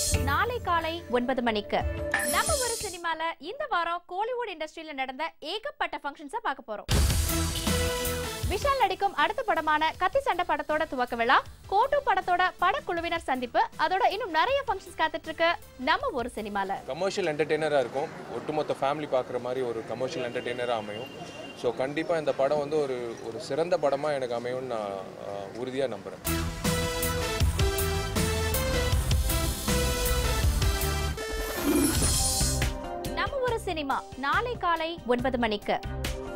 நாளை காலை 9 மணிக்கு நம்ம ஒரு சினிமால இந்த வாரம் கோலிவுட் இண்டஸ்ட்ரியில நடந்த ஏகப்பட்ட ஃபங்க்ஷன்ஸை பார்க்க போறோம். விஷால் நடிக்கும் அடுத்த படமான கத்தி சண்டை படத்தோட துவக்க விழா, கோட்டு படத்தோட படக்குழுவினர் சந்திப்பு, அதோட இன்னும் நிறைய ஃபங்க்ஷன்ஸ் காத்துட்டு இருக்கு நம்ம ஒரு சினிமால. கமர்ஷியல் என்டர்டெய்னரா இருக்கும், ஒட்டுமொத்த ஃபேமிலி பார்க்குற மாதிரி ஒரு கமர்ஷியல் என்டர்டெய்னரா அமையும். ஸோ கண்டிப்பாக இந்த படம் வந்து ஒரு சிறந்த படமாக எனக்கு அமையும்னு நான் உறுதியாக நம்புகிறேன். நம்ம ஒரு சினிமா நாளை காலை 9 மணிக்கு.